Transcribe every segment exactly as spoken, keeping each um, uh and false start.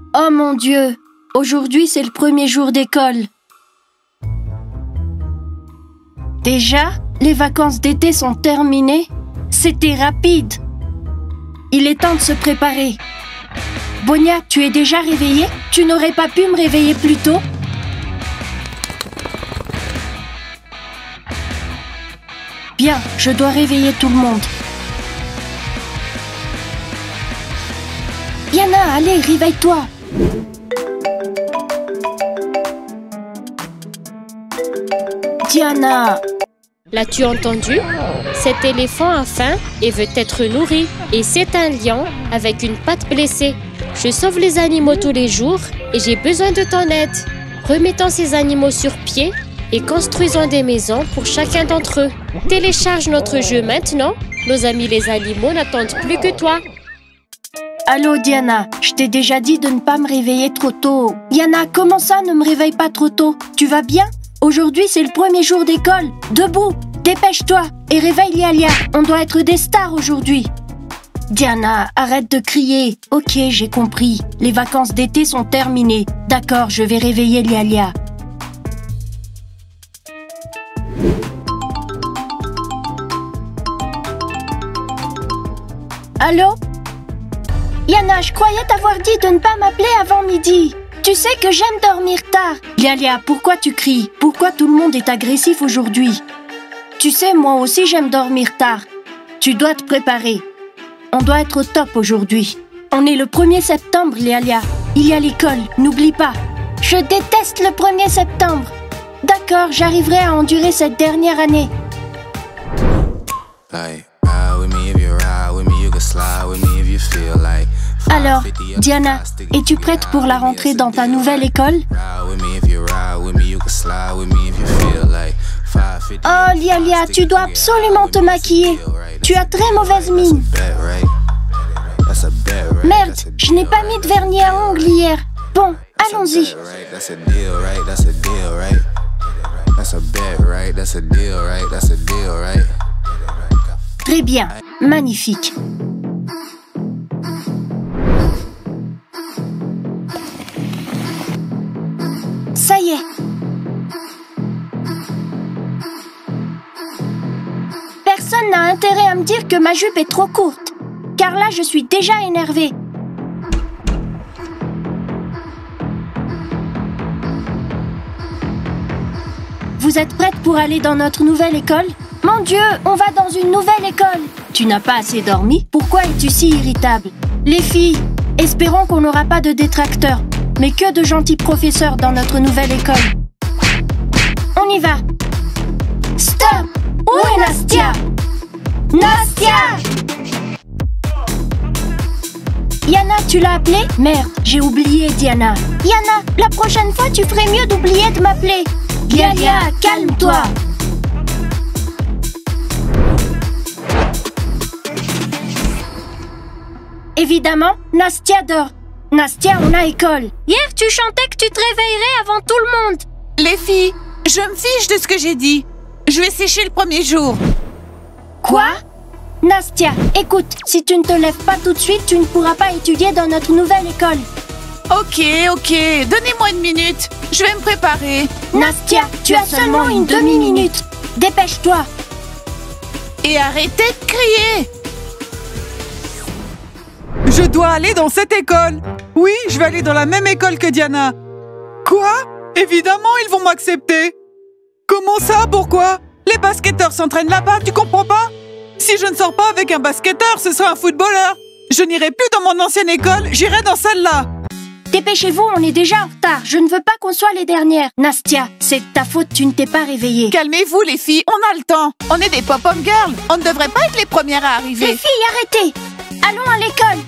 Oh mon Dieu! Aujourd'hui, c'est le premier jour d'école. Déjà, les vacances d'été sont terminées. C'était rapide. Il est temps de se préparer. Bonia, tu es déjà réveillée? Tu n'aurais pas pu me réveiller plus tôt? Bien, je dois réveiller tout le monde. Yana, allez, réveille-toi. Diana. L'as-tu entendu? Cet éléphant a faim et veut être nourri. Et c'est un lion avec une patte blessée. Je sauve les animaux tous les jours et j'ai besoin de ton aide. Remettons ces animaux sur pied et construisons des maisons pour chacun d'entre eux. Télécharge notre jeu maintenant. Nos amis les animaux n'attendent plus que toi. Allô Diana, je t'ai déjà dit de ne pas me réveiller trop tôt. Diana, comment ça ne me réveille pas trop tôt? Tu vas bien? Aujourd'hui, c'est le premier jour d'école. Debout, dépêche-toi et réveille Lialia. On doit être des stars aujourd'hui. Diana, arrête de crier. Ok, j'ai compris. Les vacances d'été sont terminées. D'accord, je vais réveiller Lialia. Allô? Yana, je croyais t'avoir dit de ne pas m'appeler avant midi. Tu sais que j'aime dormir tard. Lialia, pourquoi tu cries? Pourquoi tout le monde est agressif aujourd'hui? Tu sais, moi aussi j'aime dormir tard. Tu dois te préparer. On doit être au top aujourd'hui. On est le premier septembre, Lialia. Il y a l'école, n'oublie pas. Je déteste le premier septembre. D'accord, j'arriverai à endurer cette dernière année. Alors, Diana, es-tu prête pour la rentrée dans ta nouvelle école? Oh, Lialia, tu dois absolument te maquiller. Tu as très mauvaise mine. Merde, je n'ai pas mis de vernis à ongles hier. Bon, allons-y. Très bien, magnifique. Ça y est. Personne n'a intérêt à me dire que ma jupe est trop courte, car là, je suis déjà énervée. Vous êtes prêtes pour aller dans notre nouvelle école? Mon Dieu, on va dans une nouvelle école. Tu n'as pas assez dormi? Pourquoi es-tu si irritable? Les filles, espérons qu'on n'aura pas de détracteurs, mais que de gentils professeurs dans notre nouvelle école. On y va. Stop! Où est Nastia? Nastia! Yana, tu l'as appelée? Merde, j'ai oublié Diana. Yana, la prochaine fois, tu ferais mieux d'oublier de m'appeler. Lialia, calme-toi. Évidemment, Nastia dort. Nastia, on a école. Hier, tu chantais que tu te réveillerais avant tout le monde. Les filles, je me fiche de ce que j'ai dit. Je vais sécher le premier jour. Quoi? Nastia, écoute, si tu ne te lèves pas tout de suite, tu ne pourras pas étudier dans notre nouvelle école. Ok, ok, donnez-moi une minute. Je vais me préparer. Nastia, tu as seulement une demi-minute. Dépêche-toi. Et arrêtez de crier. Je dois aller dans cette école. Oui, je vais aller dans la même école que Diana. Quoi? Évidemment, ils vont m'accepter. Comment ça? Pourquoi? Les basketteurs s'entraînent là-bas, tu comprends pas? Si je ne sors pas avec un basketteur, ce sera un footballeur. Je n'irai plus dans mon ancienne école, j'irai dans celle-là. Dépêchez-vous, on est déjà en retard. Je ne veux pas qu'on soit les dernières. Nastia, c'est de ta faute, tu ne t'es pas réveillée. Calmez-vous les filles, on a le temps. On est des pop-up girls. On ne devrait pas être les premières à arriver. Les filles, arrêtez. Allons à l'école.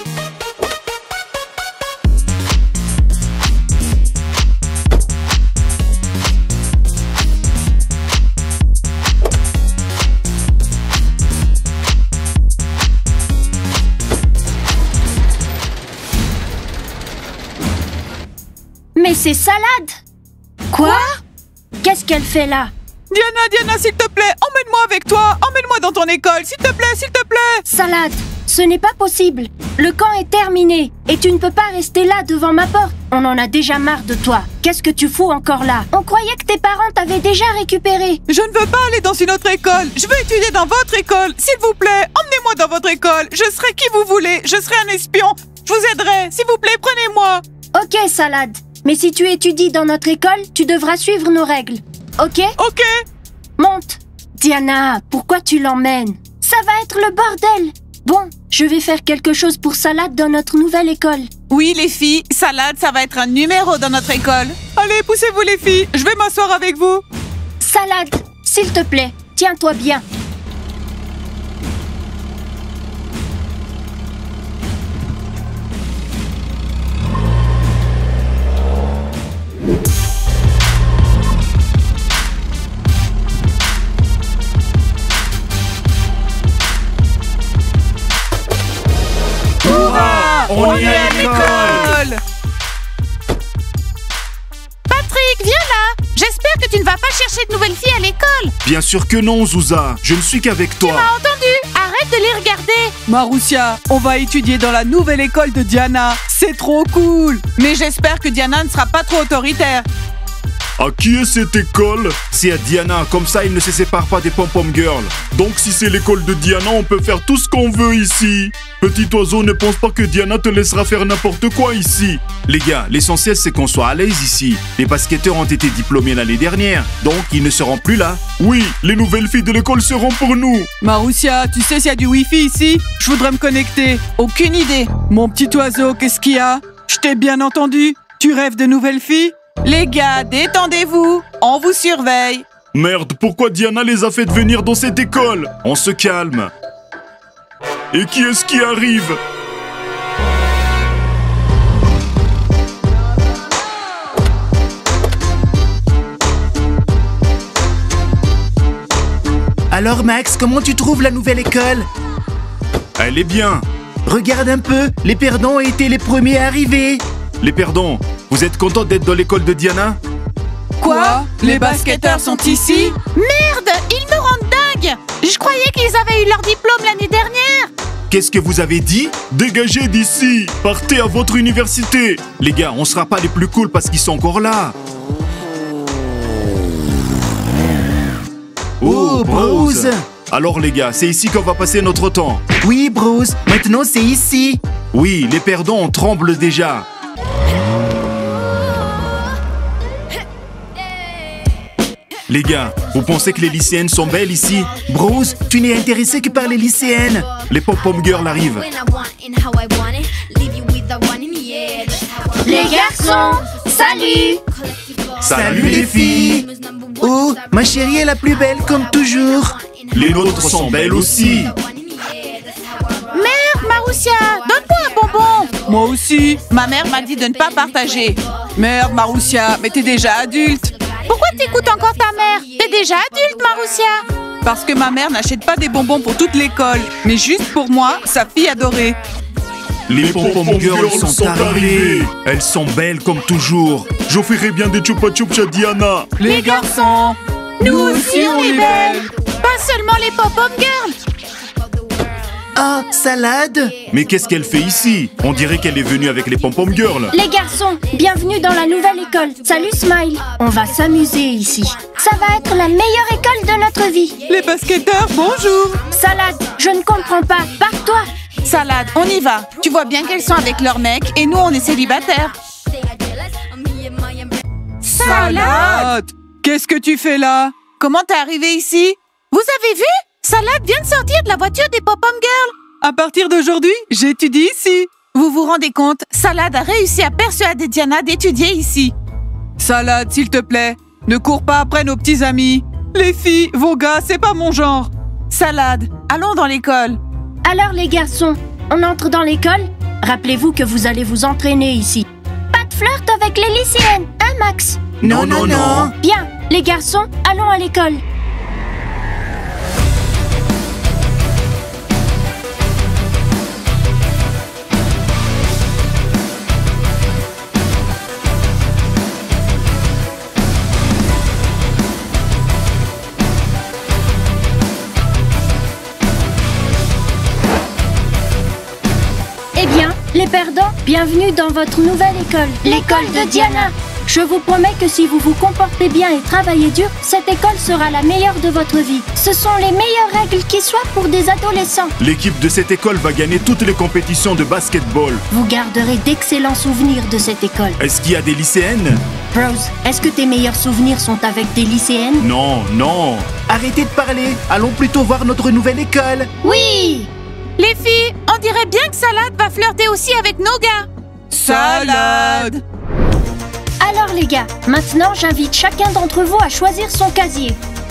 Mais c'est Salade! Quoi? Qu'est-ce qu'elle fait là? Diana, Diana, s'il te plaît, emmène-moi avec toi. Emmène-moi dans ton école, s'il te plaît, s'il te plaît. Salade, ce n'est pas possible. Le camp est terminé et tu ne peux pas rester là devant ma porte. On en a déjà marre de toi. Qu'est-ce que tu fous encore là? On croyait que tes parents t'avaient déjà récupéré. Je ne veux pas aller dans une autre école. Je veux étudier dans votre école. S'il vous plaît, emmenez-moi dans votre école. Je serai qui vous voulez. Je serai un espion. Je vous aiderai. S'il vous plaît, prenez-moi. Ok, Salade. Mais si tu étudies dans notre école, tu devras suivre nos règles. Ok? Ok. Monte. Diana, pourquoi tu l'emmènes? Ça va être le bordel. Bon, je vais faire quelque chose pour Salade dans notre nouvelle école. Oui, les filles, Salade, ça va être un numéro dans notre école. Allez, poussez-vous les filles. Je vais m'asseoir avec vous. Salade, s'il te plaît, tiens-toi bien. On est à l'école! Patrick, viens là. J'espère que tu ne vas pas chercher de nouvelles filles à l'école. Bien sûr que non, Zouza. Je ne suis qu'avec toi. Tu m'as entendu? Arrête de les regarder. Marussia, on va étudier dans la nouvelle école de Diana. C'est trop cool. Mais j'espère que Diana ne sera pas trop autoritaire. À qui est cette école? C'est à Diana, comme ça il ne se sépare pas des pom-pom girls. Donc si c'est l'école de Diana, on peut faire tout ce qu'on veut ici. Petit oiseau, ne pense pas que Diana te laissera faire n'importe quoi ici. Les gars, l'essentiel c'est qu'on soit à l'aise ici. Les basketteurs ont été diplômés l'année dernière, donc ils ne seront plus là. Oui, les nouvelles filles de l'école seront pour nous. Marussia, tu sais s'il y a du wifi ici? Je voudrais me connecter. Aucune idée. Mon petit oiseau, qu'est-ce qu'il y a? Je t'ai bien entendu. Tu rêves de nouvelles filles? Les gars, détendez-vous. On vous surveille. Merde, pourquoi Diana les a fait venir dans cette école? On se calme. Et qui est-ce qui arrive? Alors Max, comment tu trouves la nouvelle école? Elle est bien. Regarde un peu, les perdants ont été les premiers à arriver. Les perdants, vous êtes contents d'être dans l'école de Diana? Quoi? Les basketteurs sont ici? Merde, ils me rendent dingue. Je croyais qu'ils avaient eu leur diplôme l'année dernière. Qu'est-ce que vous avez dit? Dégagez d'ici! Partez à votre université! Les gars, on sera pas les plus cool parce qu'ils sont encore là! Oh, Bros! Alors les gars, c'est ici qu'on va passer notre temps. Oui, Bros, maintenant c'est ici. Oui, les perdants, on tremble déjà. Les gars, vous pensez que les lycéennes sont belles ici? Bros, tu n'es intéressé que par les lycéennes. Les pom-pom girls arrivent. Les garçons, salut! Salut les filles. Oh, ma chérie est la plus belle comme toujours. Les nôtres sont belles aussi. Mère, Marussia, donne-moi un bonbon. Moi aussi. Ma mère m'a dit de ne pas partager. Merde, Marussia, mais t'es déjà adulte. Pourquoi t'écoutes encore ta mère? T'es déjà adulte, Marussia. Parce que ma mère n'achète pas des bonbons pour toute l'école, mais juste pour moi, sa fille adorée. Les pom-pom girls sont arrivées. Elles sont belles comme toujours. J'offrirai bien des chupa-chups à Diana. Les garçons, nous aussi on est belles. Pas seulement les pom-pom girls. Ah, Salade. Mais qu'est-ce qu'elle fait ici? On dirait qu'elle est venue avec les pom-pom girls. Les garçons, bienvenue dans la nouvelle école. Salut Smile. On va s'amuser ici. Ça va être la meilleure école de notre vie. les basketteurs, bonjour. Salade, je ne comprends pas. Pars-toi. Salade, on y va. Tu vois bien qu'elles sont avec leur mec et nous on est célibataires. Salade! Qu'est-ce que tu fais là? Comment t'es arrivée ici? Vous avez vu? Salade vient de sortir de la voiture des pom-pom girls. À partir d'aujourd'hui, j'étudie ici. Vous vous rendez compte? Salade a réussi à persuader Diana d'étudier ici. Salade, s'il te plaît, ne cours pas après nos petits amis. Les filles, vos gars, c'est pas mon genre. Salade, allons dans l'école. Alors les garçons, on entre dans l'école? Rappelez-vous que vous allez vous entraîner ici. Pas de flirt avec les lycéennes, hein Max? Non, non, non. Bien, les garçons, allons à l'école. bienvenue dans votre nouvelle école, l'école de Diana. Je vous promets que si vous vous comportez bien et travaillez dur, cette école sera la meilleure de votre vie. Ce sont les meilleures règles qui soient pour des adolescents. L'équipe de cette école va gagner toutes les compétitions de basketball. Vous garderez d'excellents souvenirs de cette école. Est-ce qu'il y a des lycéennes? Bros, est-ce que tes meilleurs souvenirs sont avec des lycéennes? Non, non. Arrêtez de parler. Allons plutôt voir notre nouvelle école. Oui! Les filles, on dirait bien que Salade va flirter aussi avec nos gars. Salade! Alors les gars, maintenant j'invite chacun d'entre vous à choisir son casier.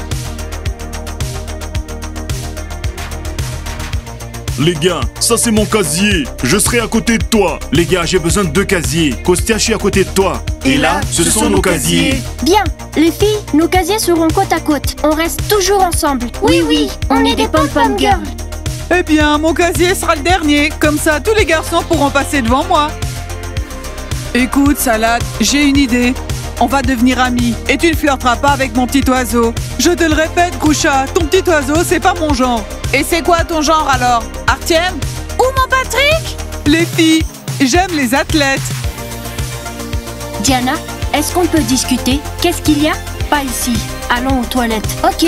Les gars, ça c'est mon casier. Je serai à côté de toi. Les gars, j'ai besoin de deux casiers. Kostia, je suis à côté de toi. Et, là, ce, sont, nos casiers. Bien, les filles, nos casiers seront côte à côte. On reste toujours ensemble. Oui, oui, on est des pom-pom girls. Eh bien, mon casier sera le dernier. Comme ça, tous les garçons pourront passer devant moi. Écoute, Salade, j'ai une idée. On va devenir amis et tu ne flirteras pas avec mon petit oiseau. Je te le répète, Groucha, ton petit oiseau, c'est pas mon genre. Et c'est quoi ton genre alors? Artyem? Ou mon Patrick? Les filles, j'aime les athlètes. Diana, est-ce qu'on peut discuter? Qu'est-ce qu'il y a? Pas ici. Allons aux toilettes. Ok.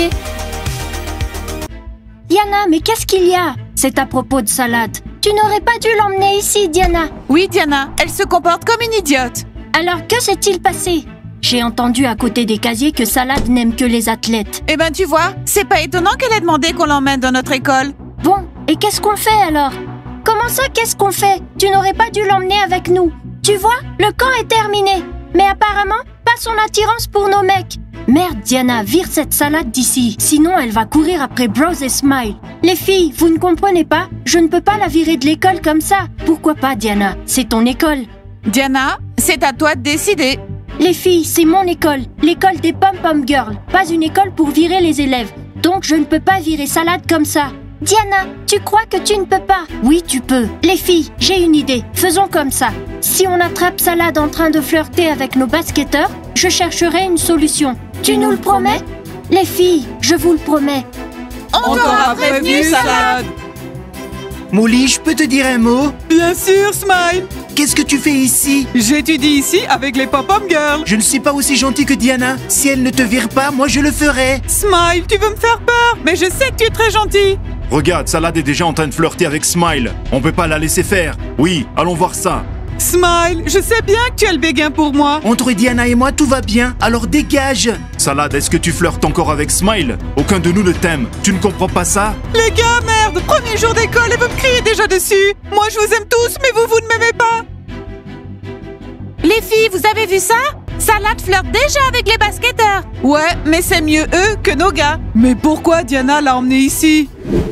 Diana, mais qu'est-ce qu'il y a? C'est à propos de Salade. Tu n'aurais pas dû l'emmener ici, Diana. Oui, Diana, elle se comporte comme une idiote. Alors que s'est-il passé? J'ai entendu à côté des casiers que Salade n'aime que les athlètes. Eh ben tu vois, c'est pas étonnant qu'elle ait demandé qu'on l'emmène dans notre école. Bon, et qu'est-ce qu'on fait alors? Comment ça, qu'est-ce qu'on fait? Tu n'aurais pas dû l'emmener avec nous. Tu vois, le camp est terminé. Mais apparemment, pas son attirance pour nos mecs. Merde, Diana, vire cette Salade d'ici. Sinon, elle va courir après Bros et Smile. Les filles, vous ne comprenez pas? Je ne peux pas la virer de l'école comme ça. Pourquoi pas, Diana? C'est ton école. Diana, c'est à toi de décider. Les filles, c'est mon école. L'école des pom-pom girls. Pas une école pour virer les élèves. Donc, je ne peux pas virer Salade comme ça. Diana, tu crois que tu ne peux pas? Oui, tu peux. Les filles, j'ai une idée. Faisons comme ça. Si on attrape Salade en train de flirter avec nos basketteurs, je chercherai une solution. Tu nous le promets? Les filles, je vous le promets. On, On t'aura prévenu, Salade. Molly, je peux te dire un mot? Bien sûr, Smile. Qu'est-ce que tu fais ici? J'étudie ici avec les pom-pom girls. Je ne suis pas aussi gentil que Diana. Si elle ne te vire pas, moi je le ferai. Smile, tu veux me faire peur? Mais je sais que tu es très gentil. Regarde, Salade est déjà en train de flirter avec Smile. On peut pas la laisser faire. Oui, allons voir ça. Smile, je sais bien que tu as le béguin pour moi. Entre Diana et moi, tout va bien. Alors dégage. Salade, est-ce que tu flirtes encore avec Smile? Aucun de nous ne t'aime. Tu ne comprends pas ça? Les gars, merde, premier jour d'école et vous me criez déjà dessus. Moi, je vous aime tous, mais vous, vous ne m'aimez pas. Les filles, vous avez vu ça? Salade flirte déjà avec les basketteurs. Ouais, mais c'est mieux eux que nos gars. Mais pourquoi Diana l'a emmené ici?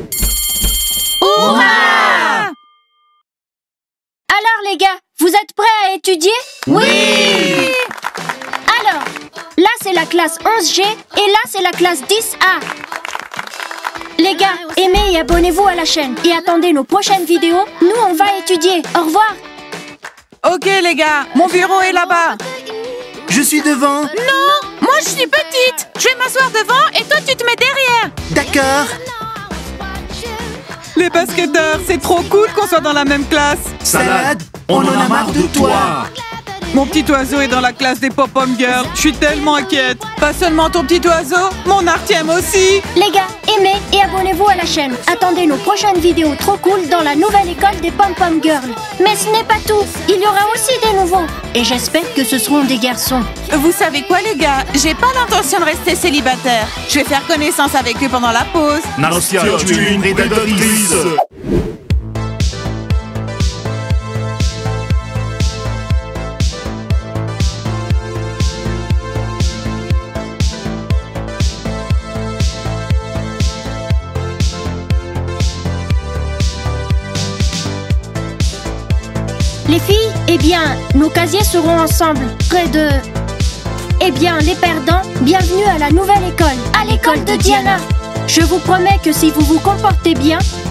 Hurrah! Alors les gars, vous êtes prêts à étudier? Oui! Alors, là c'est la classe onze G et là c'est la classe dix A. Les gars, aimez et abonnez-vous à la chaîne et attendez nos prochaines vidéos. Nous on va étudier. Au revoir. Ok les gars, mon bureau est là-bas. Je suis devant. Non, moi je suis petite. Je vais m'asseoir devant et toi tu te mets derrière. D'accord. Les basketteurs, c'est trop cool qu'on soit dans la même classe. Salade, on, on en a marre de toi. Mon petit oiseau est dans la classe des pom-pom girls. Je suis tellement inquiète. Pas seulement ton petit oiseau, mon Artyem aussi. Les gars, aimez et abonnez-vous à la chaîne. Attendez nos prochaines vidéos trop cool dans la nouvelle école des pom-pom girls. Mais ce n'est pas tout. Il y aura aussi des nouveaux. Et j'espère que ce seront des garçons. Vous savez quoi les gars? J'ai pas l'intention de rester célibataire. Je vais faire connaissance avec eux pendant la pause. Nastia, tu es une prédatrice. Les filles, eh bien, nos casiers seront ensemble, près de... Eh bien, les perdants, bienvenue à la nouvelle école, à l'école de Diana. Je vous promets que si vous vous comportez bien,